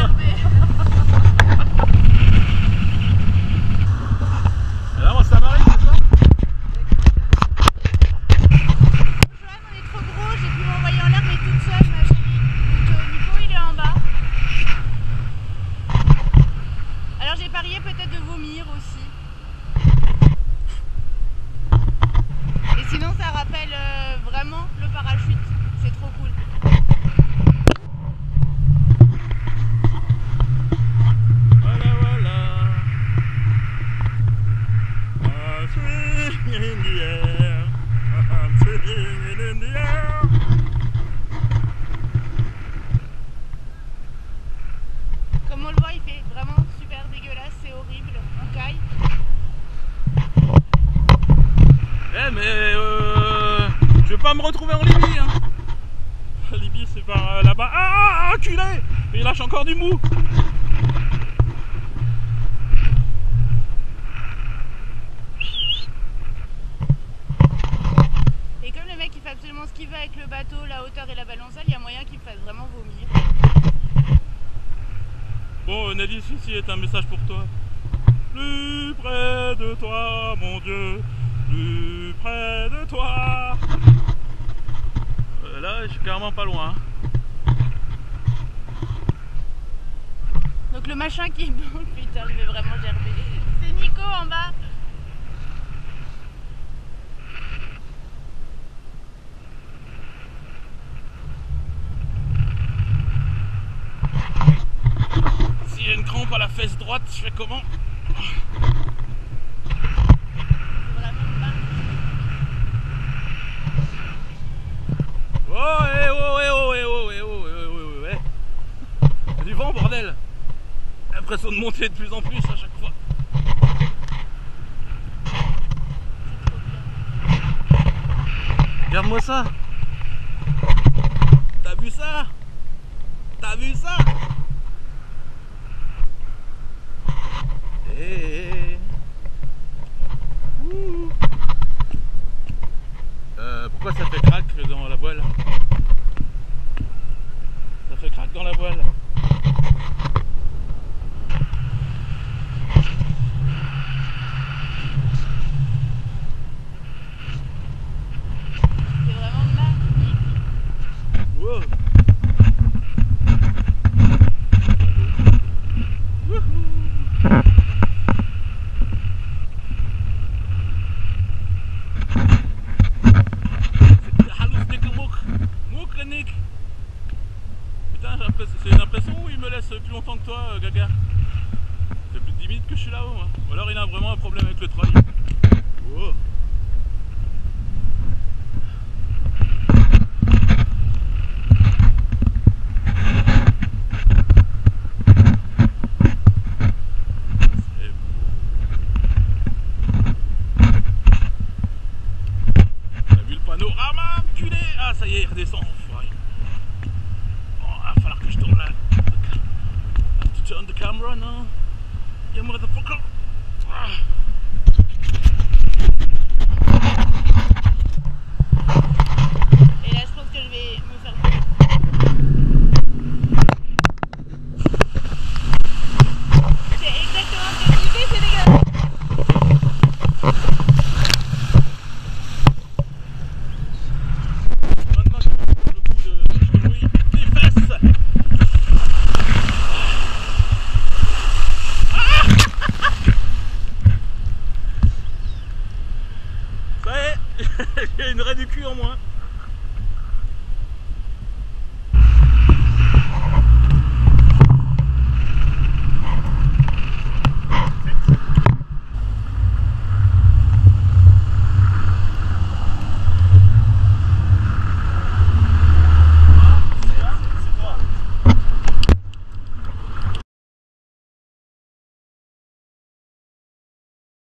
Et là, moi, ça m'arrive, c'est ça? Johan, on est trop gros, j'ai pu m'envoyer en l'air, mais toute seule, ma chérie. Donc Nico, il est en bas. Alors j'ai parié peut-être de vomir aussi. Et sinon, ça rappelle vraiment le parachute. C'est trop cool. Voilà, voilà. I'm swinging in the air. I'm swinging in the air. Comme on le voit, il fait vraiment super dégueulasse, c'est horrible. On caille. Eh mais je vais pas me retrouver en Libye hein. Libye c'est par là-bas. Ah enculé. Mais il lâche encore du mou. Et comme le mec il fait absolument ce qu'il veut avec le bateau, la hauteur et la balancelle, il y a moyen qu'il me fasse vraiment vomir. Bon Nelly, ceci est un message pour toi. Plus près de toi mon Dieu, plus près de toi. Là je suis carrément pas loin hein. Donc le machin qui est bon, putain je vais vraiment gerber. C'est Nico en bas. S'il y a une crampe à la fesse droite, je fais comment? Oh, eh, oh, eh, oh, eh, oh, eh, oh, eh, oh, eh, eh. Il y a du vent, bordel. J'ai l'impression de monter de plus en plus à chaque fois. Regarde-moi ça. T'as vu ça? T'as vu ça? Eh. Pourquoi ça fait crack dans la voile? Ça fait crack dans la voile. C'est vraiment magnifique. Wow. Putain, c'est une impression où il me laisse plus longtemps que toi, Gaga. C'est plus de 10 minutes que je suis là-haut. Hein. Ou alors il a vraiment un problème avec le trolley. Oh. T'as vu le panorama, enculé? Ah, ça y est, il redescend. Il va falloir que je tourne là. Tu turn the camera, non? Yeah, motherfucker. Ah. Et là je pense que je vais me faire... C'est exactement ce que tu fais, c'est dégueulasse. Maintenant je prends le coup de oui, des fesses. Ça y est, j'ai une raie du cul en moins.